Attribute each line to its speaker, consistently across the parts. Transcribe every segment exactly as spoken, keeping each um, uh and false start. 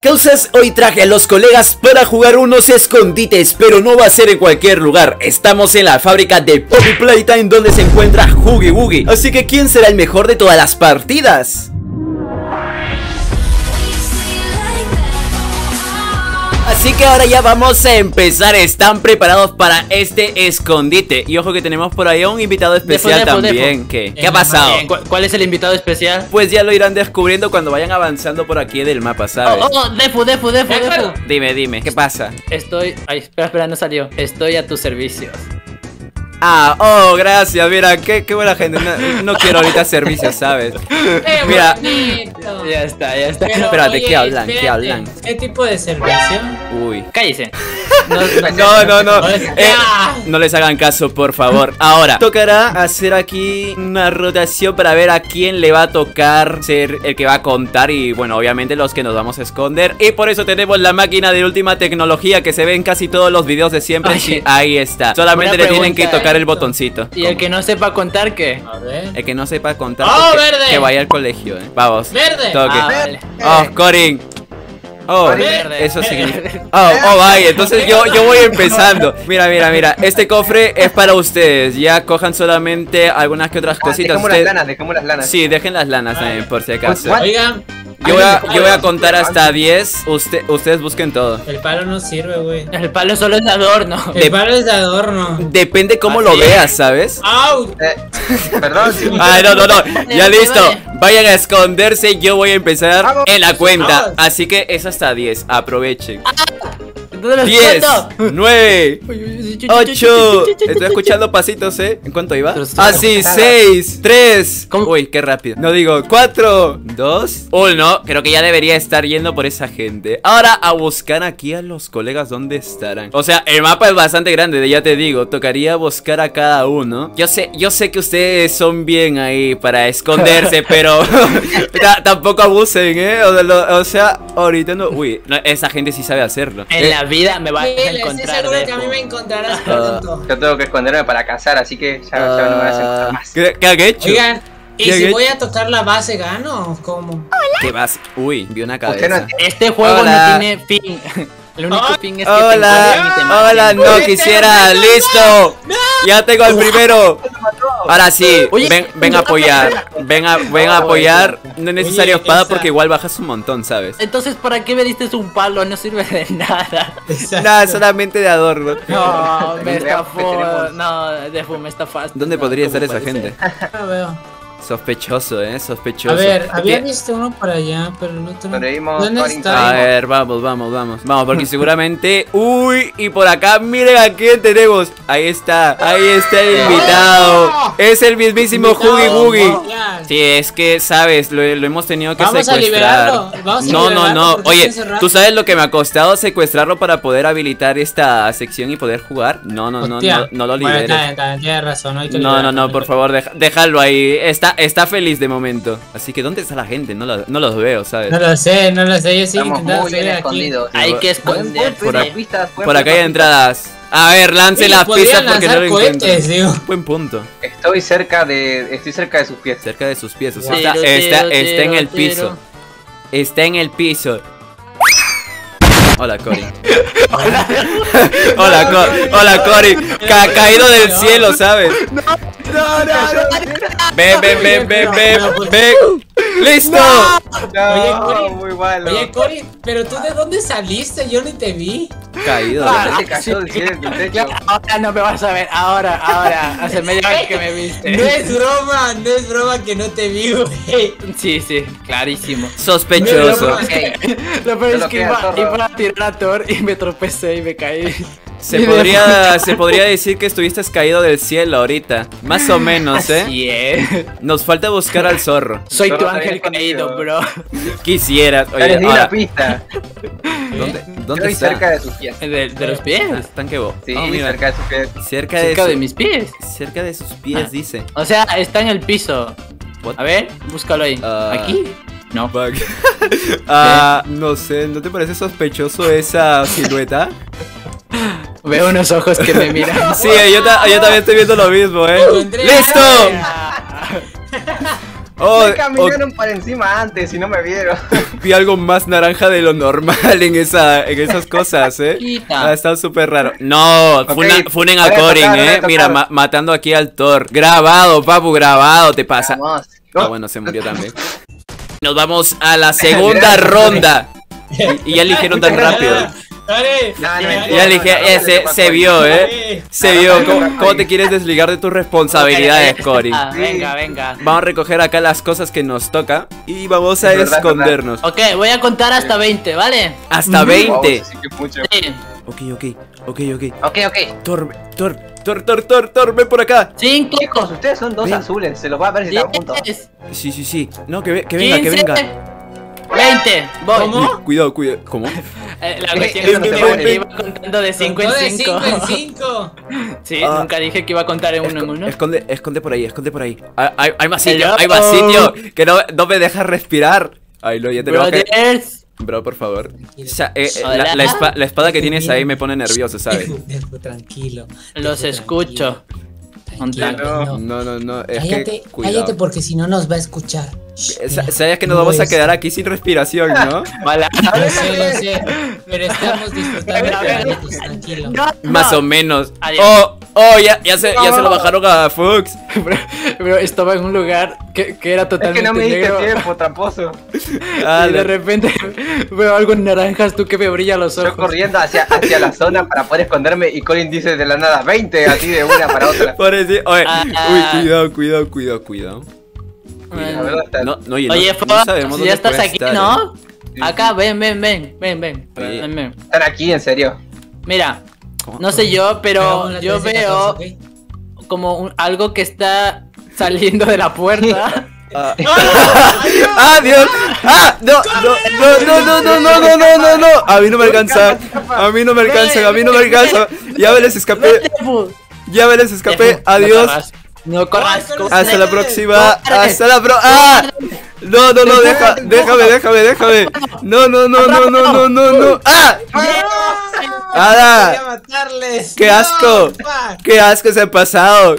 Speaker 1: Causas, hoy traje a los colegas para jugar unos escondites, pero no va a ser en cualquier lugar. Estamos en la fábrica de Poppy Playtime, donde se encuentra Huggy Wuggy. Así que ¿quién será el mejor de todas las partidas? Así que ahora ya vamos a empezar. ¿Están preparados para este escondite? Y ojo que tenemos por ahí a un invitado especial defo, defo, también defo. ¿Qué? ¿Qué ha pasado?
Speaker 2: ¿Cuál es el invitado especial?
Speaker 1: Pues ya lo irán descubriendo cuando vayan avanzando por aquí del mapa, ¿sabes?
Speaker 2: Oh, oh, Defo, Defo, Defo, Defo.
Speaker 1: Dime, dime, ¿qué pasa?
Speaker 2: Estoy... Ay, espera, espera, no salió. Estoy a tus servicios.
Speaker 1: Ah, oh, gracias, mira, qué, qué buena gente. No, no quiero ahorita servicios, ¿sabes? Mira.
Speaker 2: Ya está, ya está.
Speaker 1: Pero, espérate, oye, ¿qué hablan? Espérate. ¿Qué hablan?
Speaker 3: ¿Qué tipo de servicio?
Speaker 1: Uy.
Speaker 2: Cállese.
Speaker 1: No, no, no, no. Eh, no les hagan caso, por favor. Ahora, tocará hacer aquí una rotación para ver a quién le va a tocar ser el que va a contar. Y bueno, obviamente los que nos vamos a esconder. Y por eso tenemos la máquina de última tecnología que se ve en casi todos los videos de siempre. Sí, ahí está. Solamente le tienen que tocar el botoncito.
Speaker 2: ¿Y el que no sepa contar qué?
Speaker 3: A ver.
Speaker 1: El que no sepa contar,
Speaker 3: ¡Oh,
Speaker 1: que,
Speaker 3: verde!
Speaker 1: Que vaya al colegio, eh. Vamos.
Speaker 3: Verde.
Speaker 1: Toque.
Speaker 2: Ah, vale.
Speaker 1: Oh, Corin. Oh,
Speaker 2: verde.
Speaker 1: Eso significa. Oh, oh, vaya. Entonces yo, yo voy empezando. Mira, mira, mira. Este cofre es para ustedes. Ya cojan solamente algunas que otras cositas.
Speaker 4: Dejemos
Speaker 1: Usted...
Speaker 4: las lanas, dejemos las lanas.
Speaker 1: Sí, dejen las lanas también, por si acaso.
Speaker 3: Oigan.
Speaker 1: Yo voy, a, yo voy a contar hasta diez. Usted, ustedes busquen todo.
Speaker 3: El palo no sirve, güey.
Speaker 2: El palo solo es de adorno.
Speaker 3: El palo es de adorno.
Speaker 1: Depende cómo lo veas, ¿sabes?
Speaker 3: ¡Au!
Speaker 4: Eh, perdón. Sí.
Speaker 1: Ay, no, no, no. Ya listo. Vayan a esconderse. Yo voy a empezar en la cuenta. Así que es hasta diez. Aprovechen. diez, nueve, ocho. Estoy escuchando pasitos, ¿eh? ¿En cuánto iba? Ah, sí, seis, tres. Uy, qué rápido. No digo, cuatro, dos, uno. Creo que ya debería estar yendo por esa gente. Ahora a buscar aquí a los colegas. ¿Dónde estarán? O sea, el mapa es bastante grande, ya te digo. Tocaría buscar a cada uno. Yo sé, yo sé que ustedes son bien ahí para esconderse, pero tampoco abusen, ¿eh? O, lo, o sea, ahorita no. Uy, no, esa gente sí sabe hacerlo.
Speaker 2: En
Speaker 1: eh,
Speaker 2: la vida me vas a encontrar.
Speaker 3: Seguro que a mí me encontrarás pronto.
Speaker 4: Yo tengo que esconderme para cazar, así que ya, uh, ya no me vas a encontrar más.
Speaker 1: ¿Qué, qué ha hecho?
Speaker 3: Oigan, ¿y si
Speaker 1: hecho?
Speaker 3: voy a tocar la base gano? ¿Cómo?
Speaker 1: ¿Qué vas? Uy, vi una cabeza.
Speaker 4: No
Speaker 2: este juego
Speaker 1: hola.
Speaker 2: no tiene fin. El único
Speaker 3: oh,
Speaker 2: fin es que
Speaker 1: hola,
Speaker 2: te
Speaker 1: hola, no
Speaker 3: Oye,
Speaker 1: quisiera,
Speaker 3: no,
Speaker 1: listo.
Speaker 3: No.
Speaker 1: Ya tengo el primero. Ahora sí,
Speaker 2: Oye,
Speaker 1: ven, ven a apoyar. Ven a, ven a apoyar. No es necesario
Speaker 3: Oye,
Speaker 1: espada
Speaker 3: esa...
Speaker 1: porque igual bajas un montón, ¿sabes?
Speaker 2: Entonces, ¿para qué me diste un palo? No sirve de nada.
Speaker 3: Exacto.
Speaker 1: Nada, solamente de adorno.
Speaker 2: No, me estafó. No, Defo, me estafaste.
Speaker 1: ¿Dónde podría estar esa gente?
Speaker 3: No veo.
Speaker 1: Sospechoso, eh, sospechoso.
Speaker 3: A ver, había visto uno por allá, pero el otro. ¿Dónde está?
Speaker 1: A ver, vamos, vamos, vamos. Vamos, porque seguramente. Uy, y por acá, miren a quién tenemos. Ahí está, ahí está el invitado. Es el mismísimo Huggy Wuggy. Sí, es que, sabes, lo, lo hemos tenido que
Speaker 3: Vamos
Speaker 1: secuestrar.
Speaker 3: A liberarlo. Vamos a
Speaker 1: no,
Speaker 3: liberarlo
Speaker 1: no, no. Oye, ¿tú sabes lo que me ha costado secuestrarlo para poder habilitar esta sección y poder jugar? No, no, no, no, no lo liberes.
Speaker 3: Bueno, está, está, tienes razón, no hay que
Speaker 1: No, no, no, por favor, deja, déjalo ahí. Está, está feliz de momento. Así que, ¿dónde está la gente? No, lo, no los veo, ¿sabes?
Speaker 3: No lo sé, no lo sé. Yo sí
Speaker 4: Estamos
Speaker 3: intentando
Speaker 4: muy bien
Speaker 3: salir
Speaker 4: escondidos.
Speaker 3: aquí.
Speaker 2: Hay que esconder.
Speaker 1: Por, a,
Speaker 4: pistas,
Speaker 1: por acá hay entradas. A ver, lance las pistas porque no lo
Speaker 3: cohetes,
Speaker 1: encuentro. Buen punto.
Speaker 4: Estoy cerca de. Estoy cerca de sus pies.
Speaker 1: Cerca de sus pies. O sea,
Speaker 2: Tiro,
Speaker 1: está,
Speaker 2: tiro,
Speaker 1: está,
Speaker 2: tiro,
Speaker 1: está en el
Speaker 2: tiro.
Speaker 1: piso. Está en el piso. Hola, Cory. Hola, Co Hola, Cory. Ca caído del cielo, ¿sabes?
Speaker 4: No, no, no.
Speaker 1: Ven, ven, ven, ven, ven, ven. ¡Listo!
Speaker 4: No,
Speaker 3: Oye, Cory,
Speaker 4: muy malo.
Speaker 3: Oye, Cory, pero tú de dónde saliste? Yo ni te vi.
Speaker 1: Caído.
Speaker 4: Ah, te cayó del cielo en tu techo.
Speaker 2: Ahora no me vas a ver. Ahora, ahora. Hace media vez que me viste.
Speaker 3: No es broma, no es broma que no te vi, güey.
Speaker 2: Sí, sí, clarísimo.
Speaker 1: Sospechoso.
Speaker 3: No,
Speaker 4: Okay.
Speaker 2: Lo peor es
Speaker 4: Lo
Speaker 2: que
Speaker 4: queda,
Speaker 2: iba,
Speaker 4: zorro.
Speaker 2: iba a tirar a Thor y me tropecé y me caí.
Speaker 1: Se podría, se podría decir que estuviste caído del cielo ahorita. Más o menos, ¿eh?
Speaker 2: Así es.
Speaker 1: Nos falta buscar al zorro.
Speaker 2: Soy
Speaker 4: Zorro
Speaker 2: tu
Speaker 4: está
Speaker 2: ángel
Speaker 4: bien
Speaker 2: caído,
Speaker 4: escondido.
Speaker 2: bro.
Speaker 1: Quisieras.
Speaker 4: Ya les
Speaker 1: Oye,
Speaker 4: di
Speaker 1: ahora,
Speaker 4: la pista.
Speaker 1: ¿dónde, dónde
Speaker 4: Estoy
Speaker 1: está?
Speaker 4: cerca de sus pies.
Speaker 2: ¿De, de los pies?
Speaker 1: Ah, están que bo-
Speaker 4: Sí,
Speaker 1: oh, mira.
Speaker 4: cerca de sus pies.
Speaker 1: Cerca de,
Speaker 2: Cerca
Speaker 1: su-
Speaker 2: de mis pies.
Speaker 1: cerca de sus pies,
Speaker 2: Ah.
Speaker 1: dice.
Speaker 2: O sea, está en el piso.
Speaker 1: What?
Speaker 2: A ver, búscalo ahí.
Speaker 1: Ah.
Speaker 2: ¿Aquí? No.
Speaker 1: Bug. Ah, no sé, ¿no te parece sospechoso esa silueta?
Speaker 2: Veo unos ojos que me miran.
Speaker 1: Sí, yo, ta yo también estoy viendo lo mismo, ¿eh?
Speaker 3: Encontré
Speaker 1: ¡Listo!
Speaker 3: a-
Speaker 1: Oh,
Speaker 4: me caminaron
Speaker 1: oh,
Speaker 4: por encima antes y no me vieron.
Speaker 1: vi algo más naranja de lo normal en esa, en esas cosas, eh.
Speaker 2: Quita.
Speaker 1: Ha estado súper raro. No,
Speaker 4: Ok,
Speaker 1: funa- funen a
Speaker 4: voy a
Speaker 1: Corin,
Speaker 4: tocar, voy a
Speaker 1: eh.
Speaker 4: tocar.
Speaker 1: Mira, ma- matando aquí al Thor. Grabado, papu, grabado, te pasa.
Speaker 4: Vamos.
Speaker 1: Ah, bueno, se murió también. Nos vamos a la segunda ronda. Y, y ya eligieron tan rápido.
Speaker 3: Dale.
Speaker 4: No, no, no,
Speaker 1: Ya elige,
Speaker 4: no,
Speaker 1: eh,
Speaker 4: no,
Speaker 1: se,
Speaker 4: no,
Speaker 1: se
Speaker 4: no,
Speaker 1: vio,
Speaker 4: no,
Speaker 1: eh. Se vio. ¿Cómo, cómo te quieres desligar de tus responsabilidades, Corin?
Speaker 2: Ah, venga, venga.
Speaker 1: Vamos a recoger acá las cosas que nos toca y vamos a
Speaker 4: Es verdad,
Speaker 1: escondernos.
Speaker 2: Ok, voy a contar hasta veinte, ¿vale?
Speaker 1: Hasta
Speaker 4: Wow,
Speaker 1: veinte.
Speaker 4: sí que mucho.
Speaker 2: Sí.
Speaker 1: Ok, ok, ok, ok.
Speaker 4: Ok, ok.
Speaker 1: Thor, Thor, Thor, Thor, Thor, Thor, ven por acá.
Speaker 2: Cinco.
Speaker 4: Chicos, ustedes son dos
Speaker 1: Ven.
Speaker 4: azules. Se los va a ver si están juntos.
Speaker 2: diez,
Speaker 1: Sí, sí, sí. No, que, ve- que venga, que
Speaker 2: quince,
Speaker 1: venga.
Speaker 2: veinte. Voy.
Speaker 3: ¿Cómo?
Speaker 1: Uy, cuidado, cuidado. ¿Cómo?
Speaker 2: Eh, la
Speaker 4: Eh,
Speaker 2: cuestión
Speaker 4: eh,
Speaker 2: es que
Speaker 1: ven, ven,
Speaker 2: iba contando de cinco en
Speaker 3: Contó de
Speaker 2: cinco.
Speaker 3: cinco en cinco.
Speaker 2: Sí,
Speaker 1: Ah.
Speaker 2: nunca dije que iba a contar en uno en
Speaker 1: Esco-
Speaker 2: uno.
Speaker 1: Esconde, esconde por ahí, esconde por ahí. Hay, hay, hay más sitio,
Speaker 2: Hello.
Speaker 1: hay más sitio. Que no, no me dejas respirar. Ay, lo ya tenemos que.
Speaker 2: Brothers.
Speaker 1: Bro, por favor. O sea, eh, eh,
Speaker 2: Hola.
Speaker 1: la, la espa- la espada que tienes ahí me pone nervioso, ¿sabes?
Speaker 3: Dejo, tranquilo.
Speaker 2: Los
Speaker 3: Dejo,
Speaker 2: escucho.
Speaker 3: Tranquilo.
Speaker 4: Tranquilo.
Speaker 1: No, no, no. Es
Speaker 3: Cállate,
Speaker 1: que. Cuidado.
Speaker 3: cállate porque si no nos va a escuchar. Shh,
Speaker 1: Sa-
Speaker 3: mira,
Speaker 1: Sabes que nos
Speaker 3: no
Speaker 1: vamos a
Speaker 3: es-
Speaker 1: quedar aquí sin respiración, ¿no?
Speaker 2: Hola.
Speaker 3: Lo sé, lo sé. Pero estamos disfrutando
Speaker 2: A ver,
Speaker 3: de ellos, tranquilo.
Speaker 2: No,
Speaker 1: Más
Speaker 2: no.
Speaker 1: o menos.
Speaker 2: Adiós.
Speaker 1: Oh, oh, ya, ya, se, ya se lo bajaron a Fox.
Speaker 2: Bro, bro, estaba en un lugar que, que era
Speaker 4: Es
Speaker 2: totalmente
Speaker 4: que no me diste
Speaker 2: negro.
Speaker 4: tiempo, tramposo.
Speaker 1: Ah,
Speaker 2: Y de repente veo algo naranjas, tú que me brilla los
Speaker 4: Yo
Speaker 2: ojos.
Speaker 4: corriendo hacia, hacia la zona para poder esconderme y Colin dice de la nada veinte, así de una para otra.
Speaker 1: Por eso, oye,
Speaker 2: Ah.
Speaker 1: uy, cuidado, cuidado, cuidado, cuidado.
Speaker 4: A ver, ¿dónde está?
Speaker 1: No, no, oye,
Speaker 2: Oye,
Speaker 1: no,
Speaker 2: Fox,
Speaker 1: no sabemos
Speaker 2: si
Speaker 1: dónde
Speaker 2: ya estás
Speaker 1: puede
Speaker 2: aquí,
Speaker 1: estar,
Speaker 2: ¿no?
Speaker 1: eh.
Speaker 2: Acá, ven, ven, ven, ven, ven,
Speaker 1: Oye.
Speaker 2: ven, ven.
Speaker 4: Están aquí, en serio.
Speaker 2: Mira,
Speaker 1: ¿Cómo?
Speaker 2: no sé yo, pero
Speaker 3: Hagamos la
Speaker 2: yo
Speaker 3: trece,
Speaker 2: veo
Speaker 3: catorce,
Speaker 2: como un- algo que está saliendo de la puerta.
Speaker 1: Ah. ¡Ah, Dios! ¡Ah! No, no, no, no, no, no, no, no, no, no. A mí no me alcanza. A mí no me alcanza, a mí no me alcanza. Ya me les escapé. Ya me les escapé. Adiós.
Speaker 2: No corras.
Speaker 3: Ay,
Speaker 2: corras.
Speaker 1: Hasta la
Speaker 2: No
Speaker 1: próxima.
Speaker 2: corras.
Speaker 1: Hasta la pro. ¡Ah! No, no, no, deja, déjame, déjame, déjame. No, no, no, no, no, no, no, no. ¡Ah! ¡Ada!
Speaker 3: Voy a matarles.
Speaker 1: ¡Qué asco!
Speaker 3: No, fuck.
Speaker 1: ¡Qué asco se ha pasado!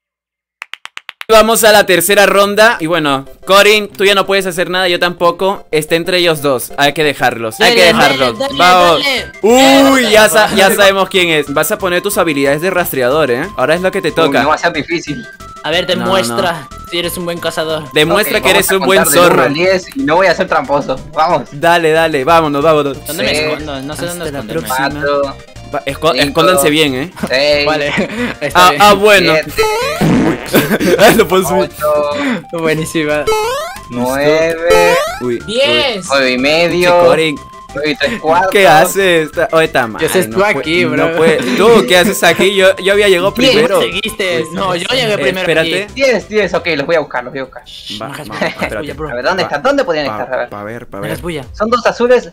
Speaker 1: Vamos a la tercera ronda. Y bueno, Corin, tú ya no puedes hacer nada, yo tampoco. Está entre ellos dos. Hay que dejarlos. Hay que
Speaker 2: Dale,
Speaker 1: dejarlos.
Speaker 2: dale,
Speaker 1: Vamos.
Speaker 2: dale.
Speaker 1: Uy, ya, sa- ya sabemos quién es. Vas a poner tus habilidades de rastreador, ¿eh? Ahora es lo que te
Speaker 4: Uy, no
Speaker 1: toca.
Speaker 4: va a ser difícil.
Speaker 2: A ver,
Speaker 1: No,
Speaker 2: demuestra si eres un buen cazador.
Speaker 1: Demuestra
Speaker 4: Ok,
Speaker 1: que eres
Speaker 4: vamos
Speaker 1: un
Speaker 4: a
Speaker 1: buen
Speaker 4: contar del uno
Speaker 1: zorro.
Speaker 4: al diez y no voy a ser tramposo. Vamos.
Speaker 1: Dale, dale, vámonos, vámonos.
Speaker 2: ¿Dónde me
Speaker 4: Sí.
Speaker 2: escondo? No sé dónde
Speaker 1: Hasta la
Speaker 2: esconderme.
Speaker 1: próxima.
Speaker 4: cuatro,
Speaker 1: Va, esco-
Speaker 4: Cinco.
Speaker 1: escóndanse bien, ¿eh?
Speaker 4: seis,
Speaker 2: Vale, está
Speaker 1: Ah,
Speaker 2: bien.
Speaker 1: ah, bueno.
Speaker 4: siete,
Speaker 1: Lo puedo subir.
Speaker 4: ocho,
Speaker 2: Buenísima.
Speaker 4: nueve,
Speaker 1: Uy, uy.
Speaker 3: Diez.
Speaker 4: nueve y
Speaker 1: Che,
Speaker 4: medio,
Speaker 1: Corin,
Speaker 4: nueve y tres cuartos.
Speaker 1: ¿qué haces? Está- Oye, está mal.
Speaker 2: ¿Qué haces
Speaker 1: no
Speaker 2: tú
Speaker 1: puede-
Speaker 2: aquí, bro?
Speaker 1: No puede- ¿Tú qué haces aquí? Yo, yo había llegado
Speaker 2: Bien,
Speaker 1: primero.
Speaker 2: seguiste. No, yo llegué
Speaker 1: Eh,
Speaker 2: primero.
Speaker 1: espérate.
Speaker 2: aquí.
Speaker 4: diez, diez, ok, los voy a buscar, los voy a buscar.
Speaker 1: Va,
Speaker 2: No hagas
Speaker 1: va,
Speaker 2: bulla,
Speaker 1: espérate.
Speaker 2: bulla, bro.
Speaker 4: A ver, ¿dónde
Speaker 1: Va,
Speaker 4: están? ¿Dónde podrían
Speaker 1: pa-
Speaker 4: estar? A ver.
Speaker 1: Pa' ver, pa'
Speaker 2: No hagas
Speaker 1: ver.
Speaker 2: bulla.
Speaker 4: Son dos azules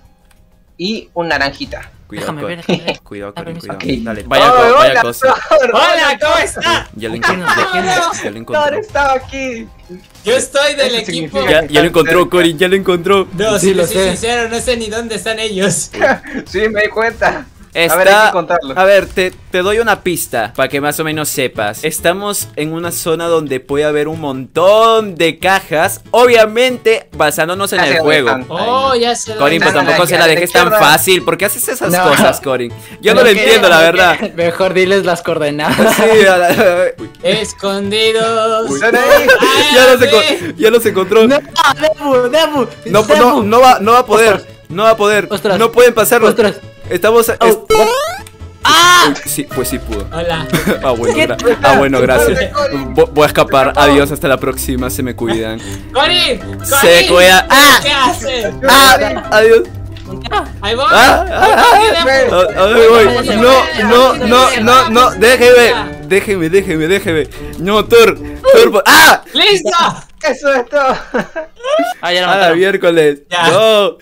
Speaker 4: y un naranjita.
Speaker 1: Cuidado,
Speaker 2: Déjame
Speaker 1: Corin.
Speaker 2: ver, déjame ver.
Speaker 1: Cuidado,
Speaker 2: Dame
Speaker 1: Corin,
Speaker 2: permiso.
Speaker 1: cuidado.
Speaker 4: Ok.
Speaker 1: Dale, vaya,
Speaker 4: Oh,
Speaker 1: co- vaya
Speaker 4: hola,
Speaker 1: cosa.
Speaker 4: Thor,
Speaker 3: Hola, ¿cómo está?
Speaker 1: Ya lo
Speaker 2: ¿De
Speaker 1: encontré.
Speaker 2: quién es?
Speaker 1: Ya lo
Speaker 4: Thor
Speaker 1: encontré.
Speaker 4: estaba aquí.
Speaker 3: Yo estoy del
Speaker 4: Eso
Speaker 3: equipo.
Speaker 4: significa-
Speaker 1: Ya, ya lo encontró, Corin, ya lo encontró.
Speaker 3: No,
Speaker 2: Sí,
Speaker 3: si
Speaker 2: lo
Speaker 3: lo soy
Speaker 2: sé.
Speaker 3: sincero, no sé ni dónde están ellos.
Speaker 4: Sí, me di cuenta.
Speaker 1: Está,
Speaker 4: A ver, hay que contarlo.
Speaker 1: a ver, te, te doy una pista para que más o menos sepas. Estamos en una zona donde puede haber un montón de cajas, obviamente basándonos en
Speaker 4: Ya sé
Speaker 1: el
Speaker 4: dónde
Speaker 1: juego.
Speaker 4: están.
Speaker 3: Oh, ya sé.
Speaker 1: Corin, pues
Speaker 4: Están
Speaker 1: tampoco
Speaker 4: aquí
Speaker 1: se
Speaker 4: a
Speaker 1: la
Speaker 4: la
Speaker 1: dejes tan
Speaker 4: izquierda.
Speaker 1: fácil. ¿Por qué haces esas
Speaker 2: No.
Speaker 1: cosas, Corin? Yo no
Speaker 2: No
Speaker 1: lo
Speaker 2: que-
Speaker 1: entiendo, la
Speaker 2: no
Speaker 1: verdad.
Speaker 2: que- Mejor diles las coordenadas.
Speaker 1: Sí, a la- Uy,
Speaker 3: Escondidos.
Speaker 4: ¿Están ahí?
Speaker 1: ya, los enco- ya los encontró.
Speaker 2: No, Debu, Debu.
Speaker 1: No, no, no va, no va a poder. No va a poder.
Speaker 2: Ostras.
Speaker 1: No pueden pasarlo.
Speaker 2: Ostras.
Speaker 1: Estamos. es-
Speaker 2: Oh.
Speaker 1: Uy, sí, pues sí pudo.
Speaker 3: Hola.
Speaker 1: Ah, bueno,
Speaker 2: ¿Qué?
Speaker 1: gra- ah, bueno, gracias. Vo- Voy a escapar. Adiós, hasta la próxima. Se me cuidan.
Speaker 3: Corin.
Speaker 1: Se
Speaker 3: Corin.
Speaker 1: cuida. ¡Ah!
Speaker 3: ¿Qué haces?
Speaker 1: ¡Ah! Adiós.
Speaker 3: Ahí voy.
Speaker 1: ¡Ah! ¡Ah!
Speaker 3: Debu.
Speaker 1: ¡Ah! ¡Ah! Ahí voy. No, no, no, no, no. Déjeme. Déjeme, déjeme, déjeme. No, Thor. Thor. por- ¡Ah!
Speaker 3: ¡Listo!
Speaker 4: Eso es todo.
Speaker 2: Ah, ya lo
Speaker 1: ¡Ah,
Speaker 2: mataron.
Speaker 1: miércoles!
Speaker 3: Ya.
Speaker 1: ¡No!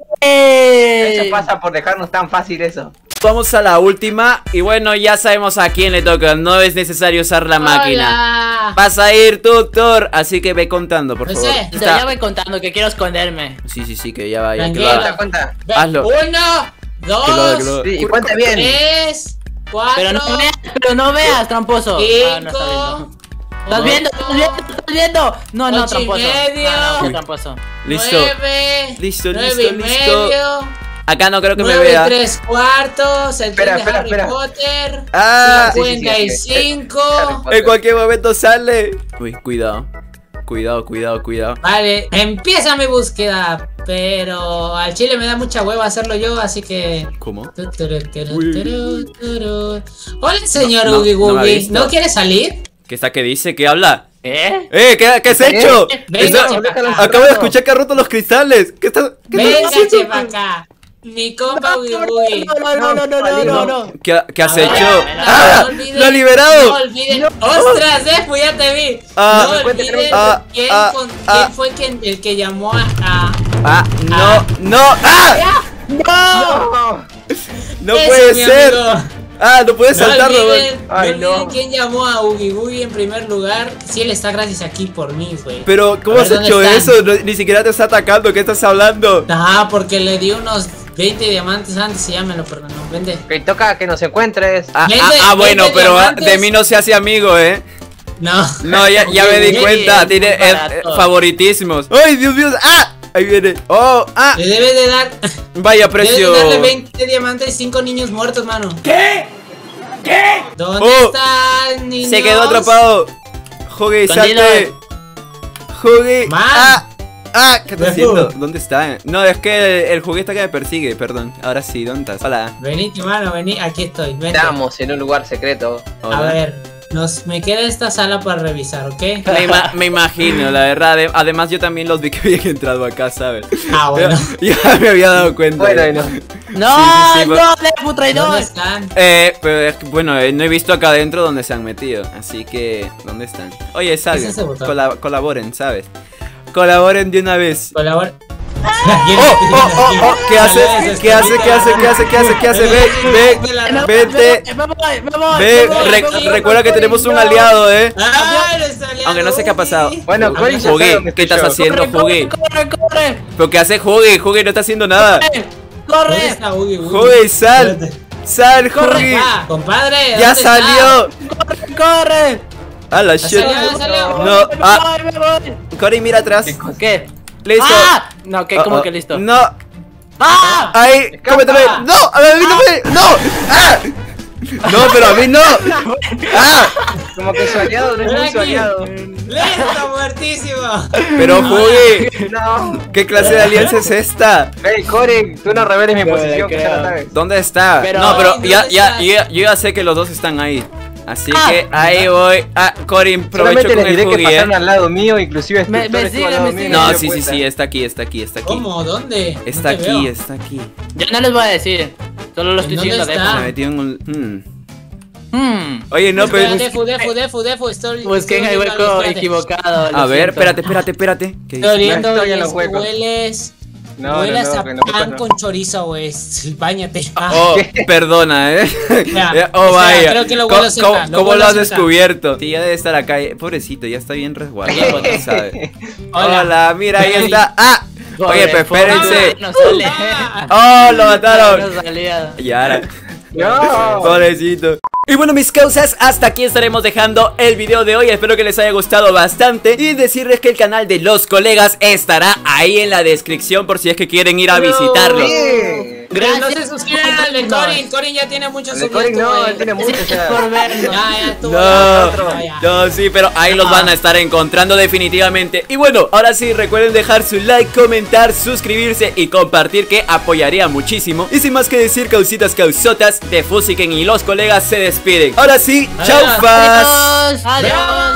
Speaker 2: ¡Yay!
Speaker 4: Eso pasa por dejarnos tan fácil eso.
Speaker 1: Vamos a la última. Y bueno, ya sabemos a quién le toca. No es necesario usar la máquina.
Speaker 3: Hola.
Speaker 1: Vas a ir tú, Thor. Así que ve contando, por
Speaker 3: No
Speaker 1: favor.
Speaker 3: sé.
Speaker 2: O sea, ya voy contando que quiero esconderme.
Speaker 1: Sí, sí, sí, que ya vaya. Que lo
Speaker 3: Tranquila.
Speaker 1: haga.
Speaker 4: Cuenta, cuenta.
Speaker 3: Ve,
Speaker 1: Hazlo.
Speaker 3: Uno,
Speaker 1: Que lo haga, que lo
Speaker 3: dos,
Speaker 1: haga.
Speaker 4: Sí, y cuenta bien.
Speaker 3: tres, cuatro,
Speaker 2: Pero no veas, pero no veas, tramposo. Ah, no está
Speaker 3: cinco,
Speaker 2: viendo. ¿Estás viendo? ¿Estás viendo? ¿Estás viendo? No, no,
Speaker 3: Ocho y
Speaker 2: tramposo.
Speaker 3: medio.
Speaker 2: No, no, tramposo.
Speaker 1: Listo.
Speaker 3: Nueve,
Speaker 1: Listo,
Speaker 3: nueve
Speaker 1: listo,
Speaker 3: y
Speaker 1: listo.
Speaker 3: medio,
Speaker 1: Acá no creo que me
Speaker 3: nueve
Speaker 1: vea.
Speaker 3: y tres cuartos, el
Speaker 4: Espera,
Speaker 3: tren de
Speaker 4: espera,
Speaker 3: Harry
Speaker 4: espera.
Speaker 3: Potter.
Speaker 1: Ah,
Speaker 3: cincuenta y cinco.
Speaker 1: en cualquier momento sale. Uy, cuidado. Cuidado, cuidado, cuidado.
Speaker 3: Vale, empieza mi búsqueda, pero al chile me da mucha hueva hacerlo yo, así que...
Speaker 1: ¿Cómo?
Speaker 3: Tu, turu, turu, turu, turu. Hola, señor
Speaker 1: No, no,
Speaker 3: Oogie
Speaker 1: no me ha
Speaker 3: Woogie,
Speaker 1: visto.
Speaker 3: ¿no quiere salir?
Speaker 1: ¿Qué está que dice? ¿Qué habla?
Speaker 2: ¿Eh?
Speaker 1: ¡Eh! ¿Qué, qué has hecho?
Speaker 3: Venga,
Speaker 1: Eso-
Speaker 3: chepa acá.
Speaker 1: acabo de escuchar que ha roto los cristales. ¿Qué está, qué está
Speaker 3: Venga,
Speaker 1: haciendo?
Speaker 3: chepa acá. Mi compa Oogie Woogie.
Speaker 2: No, no, no, no, no, no, no.
Speaker 1: ¿Qué, qué has
Speaker 3: A ver,
Speaker 1: hecho?
Speaker 3: no,
Speaker 1: ¡Ah!
Speaker 3: no olviden-
Speaker 1: ¡Lo ha liberado!
Speaker 3: No olviden. ¡Ostras, eh! Pues ya te vi.
Speaker 1: Ah,
Speaker 3: no olviden
Speaker 1: ah,
Speaker 3: quién,
Speaker 1: ah,
Speaker 3: con-
Speaker 1: ah.
Speaker 3: quién fue quien, el que llamó a. a-
Speaker 1: ¡Ah! ¡No!
Speaker 3: Ah.
Speaker 1: ¡No! ¡Ah!
Speaker 2: ¡No!
Speaker 1: ¡No
Speaker 3: Ese,
Speaker 1: puede
Speaker 3: mi
Speaker 1: ser!
Speaker 3: amigo.
Speaker 1: ¡Ah! ¡No puedes
Speaker 3: No
Speaker 1: saltarlo!
Speaker 3: olviden,
Speaker 1: güey.
Speaker 4: Ay,
Speaker 3: no olviden
Speaker 4: no.
Speaker 3: quién llamó a Oogie Woogie en primer lugar. Si él está gracias aquí por mí, güey.
Speaker 1: Pero, ¿cómo
Speaker 3: A
Speaker 1: has
Speaker 3: ver, ¿dónde
Speaker 1: hecho
Speaker 3: están?
Speaker 1: eso? No- ni siquiera te está atacando. ¿Qué estás hablando?
Speaker 3: Ah, porque le di unos veinte diamantes antes y ya me lo perdonó. Vende.
Speaker 4: Ok, toca que nos encuentres.
Speaker 1: Ah,
Speaker 3: Vende,
Speaker 1: ah, ah, bueno,
Speaker 3: vende
Speaker 1: pero ah,
Speaker 3: diamantes.
Speaker 1: de mí no se hace amigo, ¿eh?
Speaker 3: No.
Speaker 1: No, ya, ya me di
Speaker 2: Oogie
Speaker 1: cuenta.
Speaker 2: es
Speaker 1: Tiene
Speaker 2: muy
Speaker 1: eh,
Speaker 2: barato.
Speaker 1: eh, favoritismos. ¡Ay, Dios mío! ¡Ah! Ahí viene. ¡Oh! ¡Ah!
Speaker 3: Le debes de dar.
Speaker 1: Vaya
Speaker 3: Debes
Speaker 1: precio.
Speaker 3: de darle veinte diamantes y cinco niños muertos, mano.
Speaker 1: ¿Qué? ¿Qué?
Speaker 3: ¿Dónde
Speaker 1: Oh,
Speaker 3: están, niños?
Speaker 1: Se quedó atrapado. Jugue,
Speaker 2: Escondido.
Speaker 1: salte. Jugue.
Speaker 3: Man.
Speaker 1: Ah, ah, ¿qué estás
Speaker 3: Dejo.
Speaker 1: haciendo? ¿Dónde está? No, es que el, el juguete que me persigue, perdón. Ahora sí, ¿dónde estás? Hola.
Speaker 3: Venite, mano, vení. Aquí estoy. Vente.
Speaker 4: Estamos en un lugar secreto.
Speaker 1: Hola.
Speaker 3: A ver, nos, me queda esta sala para revisar, ¿ok?
Speaker 1: Me, ima- me imagino, la verdad. Ade- Además, yo también los vi que habían entrado acá, ¿sabes?
Speaker 3: Ah, bueno.
Speaker 1: Ya, ya me había dado cuenta.
Speaker 4: Bueno,
Speaker 1: ya.
Speaker 4: y no.
Speaker 2: ¡No!
Speaker 1: Sí, sí, sí,
Speaker 2: ¡No! ¡Defu traidor!
Speaker 3: ¿Dónde están?
Speaker 1: Eh, pero es que, bueno, eh, no he visto acá adentro donde se han metido. Así que, ¿dónde están? Oye, salgan.
Speaker 3: ese botón?
Speaker 1: Cola- colaboren, ¿sabes? Colaboren de una vez.
Speaker 3: Colabora.
Speaker 1: ¡Oh, oh, oh, oh! ¿Qué hace? ¿Qué hace? ¿Qué hace? ¿Qué hace? ¿Qué hace? ¿Qué hace? Ven, ven, vente.
Speaker 2: ¡Me voy! ¡Me voy!
Speaker 1: Ve,
Speaker 2: me voy,
Speaker 1: re-
Speaker 2: me voy,
Speaker 1: recuerda
Speaker 2: me
Speaker 1: que
Speaker 2: voy,
Speaker 1: tenemos un
Speaker 2: no.
Speaker 1: aliado, ¿eh?
Speaker 3: Ah, eres aliado,
Speaker 1: Aunque no sé qué ha pasado.
Speaker 3: Oogie.
Speaker 4: Bueno,
Speaker 3: Ah,
Speaker 4: Cory ya
Speaker 1: Jugué,
Speaker 4: sabe dónde
Speaker 1: ¿qué
Speaker 4: estoy
Speaker 1: estás
Speaker 4: yo.
Speaker 1: haciendo?
Speaker 2: ¡Corre,
Speaker 1: Jugué.
Speaker 2: corre, corre!
Speaker 1: ¿Pero qué hace Jugué? Jugué no está haciendo nada.
Speaker 2: corre!
Speaker 3: ¿Dónde
Speaker 2: ¡Corre!
Speaker 3: está Oogie Woogie?
Speaker 1: Jugué, sal.
Speaker 3: Espérate.
Speaker 1: Sal,
Speaker 2: Corre,
Speaker 1: Jugué.
Speaker 3: Ah, compadre.
Speaker 1: Ya
Speaker 3: ¿dónde
Speaker 1: salió.
Speaker 2: ¡Corre, corre!
Speaker 1: A la
Speaker 3: Ya
Speaker 1: shit.
Speaker 3: salió, ya salió.
Speaker 1: No,
Speaker 2: ¡Me
Speaker 1: ah,
Speaker 2: voy, me voy!
Speaker 1: Cory, mira atrás.
Speaker 2: ¿Qué?
Speaker 1: Listo.
Speaker 2: ¡Ah! No, ¿qué?
Speaker 1: Oh,
Speaker 2: ¿Cómo
Speaker 1: oh.
Speaker 2: que listo?
Speaker 1: No.
Speaker 2: ¡Ah!
Speaker 1: Ahí,
Speaker 4: Escapa.
Speaker 1: cómeteme. No, a mí no me. No. ¡Ah! No, pero a mí no. ¡Ah!
Speaker 4: Como que su aliado no es
Speaker 3: Ven
Speaker 4: muy su
Speaker 3: aquí.
Speaker 4: aliado.
Speaker 3: ¡Listo, muertísimo!
Speaker 1: Pero Jugué,
Speaker 4: No.
Speaker 1: ¿qué clase de alianza es esta?
Speaker 4: Hey, Cory, tú no reveles mi
Speaker 2: No le
Speaker 4: posición, que ya
Speaker 2: creo.
Speaker 4: lo sabes.
Speaker 1: ¿Dónde está?
Speaker 2: Pero-
Speaker 1: no, pero
Speaker 3: ¿dónde
Speaker 1: ya, ya,
Speaker 3: está?
Speaker 1: yo, ya- yo ya sé que los dos están ahí. Así
Speaker 2: Ah.
Speaker 1: que ahí voy. Ah, Corin, provecho
Speaker 4: Solamente
Speaker 1: con
Speaker 4: les
Speaker 1: el
Speaker 4: diré que
Speaker 1: Jugué, ¿eh?
Speaker 4: pasaron al lado mío, inclusive
Speaker 2: Me- me
Speaker 4: Destructor estuvo
Speaker 2: sigue,
Speaker 4: al lado
Speaker 2: me
Speaker 4: mío y
Speaker 2: sigue.
Speaker 4: me
Speaker 1: No,
Speaker 4: dio
Speaker 1: sí, sí,
Speaker 4: cuenta.
Speaker 1: sí, está aquí, está aquí, está aquí.
Speaker 3: ¿Cómo? ¿Dónde?
Speaker 1: Está
Speaker 3: No te
Speaker 1: aquí,
Speaker 3: veo.
Speaker 1: está aquí.
Speaker 2: Yo no les voy a decir. Solo lo estoy
Speaker 3: ¿En dónde
Speaker 2: diciendo de
Speaker 3: está?
Speaker 1: Me metí en un. hmm.
Speaker 2: Hmm.
Speaker 1: Oye, no,
Speaker 3: Espera,
Speaker 1: pero.
Speaker 3: Defu, Defu, Defu, Defu, estoy.
Speaker 2: Busquen
Speaker 3: estoy
Speaker 2: el
Speaker 3: oliendo
Speaker 2: hueco
Speaker 3: algo, espérate.
Speaker 2: equivocado. lo
Speaker 1: A ver,
Speaker 2: siento.
Speaker 1: espérate, espérate, espérate. ¿Qué
Speaker 3: Estoy
Speaker 1: dice?
Speaker 3: oliendo
Speaker 4: No estoy
Speaker 3: y
Speaker 4: en los
Speaker 3: es-
Speaker 4: huecos.
Speaker 3: hueles.
Speaker 4: No, no,
Speaker 3: hueles
Speaker 4: no,
Speaker 3: a
Speaker 4: que en los huecos
Speaker 3: pan
Speaker 4: no.
Speaker 3: con chorizo, güey. Báñate. Ah,
Speaker 1: Oh, perdona, eh.
Speaker 3: Ya,
Speaker 1: oh,
Speaker 3: espera,
Speaker 1: vaya.
Speaker 3: creo que lo
Speaker 1: ¿Cómo,
Speaker 3: vuelo cerca,
Speaker 1: cómo-
Speaker 3: lo
Speaker 1: cómo
Speaker 3: vuelo
Speaker 1: lo has
Speaker 3: cerca.
Speaker 1: descubierto? Sí, ya debe estar acá. eh. Pobrecito, ya está bien resguardado, no sabe.
Speaker 3: Hola.
Speaker 1: Hola, mira, ahí
Speaker 3: Ven.
Speaker 1: está. ¡Ah!
Speaker 2: Pobre,
Speaker 1: Oye, pues
Speaker 2: pobre,
Speaker 1: espérense.
Speaker 2: No sale.
Speaker 3: Ah,
Speaker 1: ¡Oh, lo mataron!
Speaker 2: No salía.
Speaker 1: Y ahora.
Speaker 4: No.
Speaker 1: Pobrecito. Y bueno, mis causas, hasta aquí estaremos dejando el video de hoy. Espero que les haya gustado bastante. Y decirles que el canal de los colegas estará ahí en la descripción por si es que quieren ir a visitarlo.
Speaker 4: Sí.
Speaker 3: Gracias. No se suscriban al de Corin. Corin ya tiene muchos
Speaker 4: El de Cory
Speaker 3: suscriptores,
Speaker 4: no,
Speaker 3: güey.
Speaker 4: él tiene mucho ya.
Speaker 2: Por vernos.
Speaker 3: Ya, ya estuvo.
Speaker 1: No,
Speaker 3: ya, ya.
Speaker 1: no, sí, pero ahí los van a estar encontrando definitivamente. Y bueno, ahora sí, recuerden dejar su like, comentar, suscribirse y compartir, que apoyaría muchísimo. Y sin más que decir, causitas causotas, de Fusiken y los colegas se despiden. Ahora sí, chau,
Speaker 3: Adiós.
Speaker 1: fas.
Speaker 2: Adiós. Adiós.